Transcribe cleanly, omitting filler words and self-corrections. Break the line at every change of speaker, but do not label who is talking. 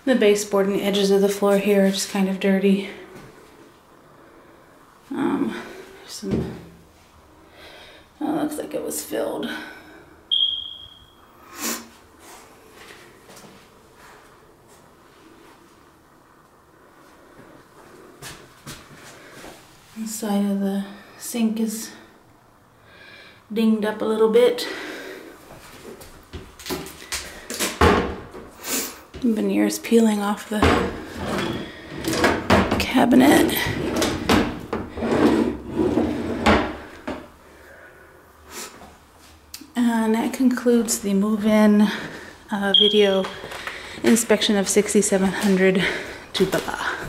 The baseboard and the edges of the floor here are just kind of dirty. Looks like it was filled. The side of the sink is dinged up a little bit. Veneer's peeling off the cabinet. And that concludes the move-in video inspection of 6700 Tupelo.